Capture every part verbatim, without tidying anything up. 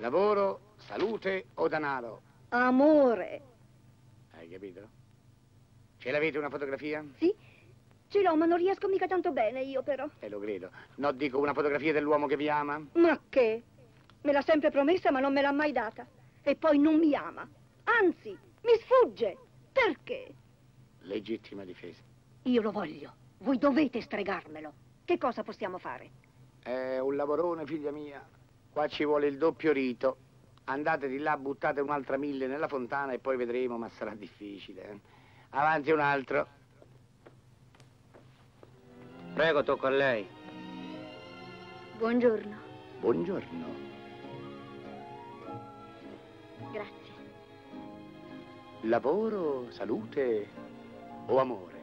Lavoro, salute o denaro? Amore. Hai capito? Ce l'avete una fotografia? Sì, ce l'ho, ma non riesco mica tanto bene io però. E lo credo. No, dico una fotografia dell'uomo che vi ama? Ma che? Me l'ha sempre promessa ma non me l'ha mai data. E poi non mi ama. Anzi, mi sfugge. Perché? Legittima difesa. Io lo voglio. Voi dovete stregarmelo. Che cosa possiamo fare? È un lavorone, figlia mia. Qua ci vuole il doppio rito. Andate di là, buttate un'altra mille nella fontana e poi vedremo, ma sarà difficile. Eh? Avanti un altro. Prego, tocco a lei. Buongiorno. Buongiorno. Grazie. Lavoro, salute o amore?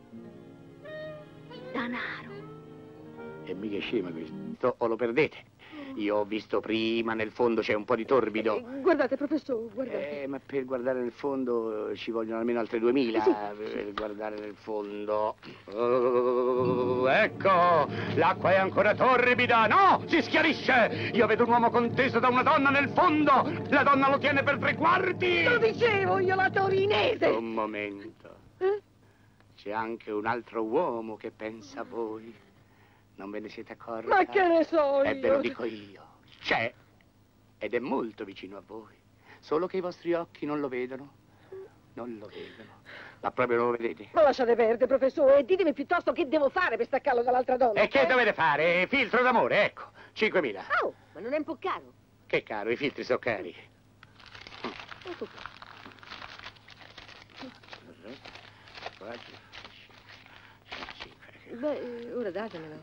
Danaro. E mica è scema questo, o lo perdete? Io ho visto prima, nel fondo c'è un po' di torbido. Eh, guardate, professore, guardate. Eh, ma per guardare nel fondo ci vogliono almeno altre duemila. Sì. Per guardare nel fondo. Oh, ecco, l'acqua è ancora torbida. No, si schiarisce. Io vedo un uomo conteso da una donna nel fondo. La donna lo tiene per tre quarti. Lo dicevo io, la torinese. Un momento. Eh? C'è anche un altro uomo che pensa a voi. Non ve ne siete accorti? Ma che ne so io? E ve lo dico io. C'è. Ed è molto vicino a voi. Solo che i vostri occhi non lo vedono. Non lo vedono. Ma proprio non lo vedete. Ma lasciate perdere, professore, e ditemi piuttosto che devo fare per staccarlo dall'altra donna. E che eh? dovete fare? Filtro d'amore, ecco. cinquemila. Oh, ma non è un po' caro? Che caro, i filtri sono cari. Ecco qua. quattro, cinque. Beh, ora datemelo.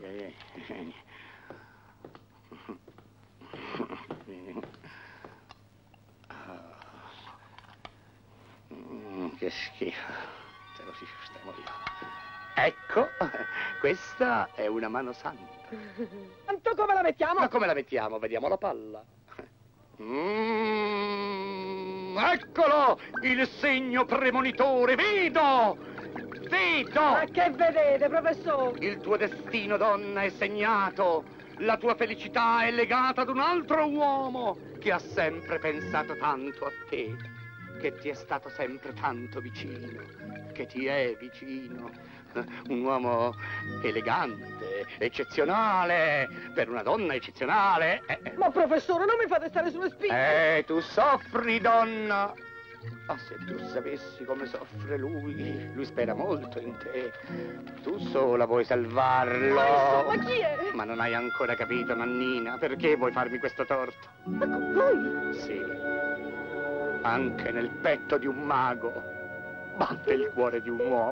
Che schifo. Se lo si stiamo io. Ecco, questa è una mano santa. Tanto come la mettiamo? Ma come la mettiamo? Vediamo la palla. Mm, eccolo! Il segno premonitore, vedo! Vedo! Ma che vedete, professore? Il tuo destino, donna, è segnato. La tua felicità è legata ad un altro uomo che ha sempre pensato tanto a te, che ti è stato sempre tanto vicino, che ti è vicino. Un uomo elegante, eccezionale, per una donna eccezionale. Ma professore, non mi fate stare sulle spine. Eh, tu soffri, donna. Ma se tu sapessi come soffre lui, lui spera molto in te. Tu sola vuoi salvarlo. Ma, ma chi è? Ma non hai ancora capito, Nannina, perché vuoi farmi questo torto? Ma con voi? Sì, anche nel petto di un mago batte il cuore di un uomo.